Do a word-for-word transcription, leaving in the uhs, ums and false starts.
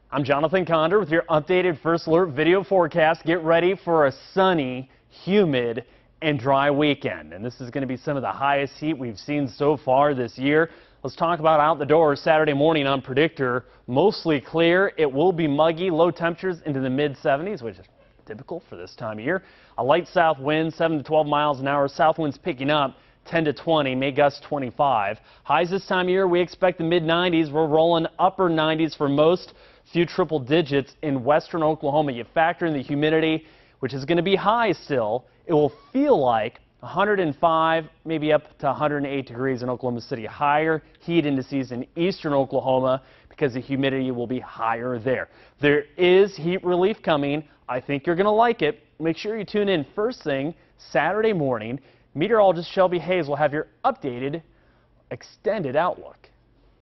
I'm Jonathan Condor with your updated First Alert video forecast. Get ready for a sunny, humid, and dry weekend. And this is going to be some of the highest heat we've seen so far this year. Let's talk about out the door Saturday morning on Predictor. Mostly clear. It will be muggy. Low temperatures into the mid seventies, which is typical for this time of year. A light south wind, seven to twelve miles an hour. South winds picking up ten to twenty, may gust twenty-five. Highs this time of year, we expect the mid nineties. We're rolling upper nineties for most. Few triple digits in western Oklahoma. You factor in the humidity, which is going to be high still. It will feel like one hundred five, maybe up to one hundred eight degrees in Oklahoma City. Higher heat indices in eastern Oklahoma because the humidity will be higher there. There is heat relief coming. I think you're going to like it. Make sure you tune in first thing Saturday morning. Meteorologist Shelby Hayes will have your updated extended outlook.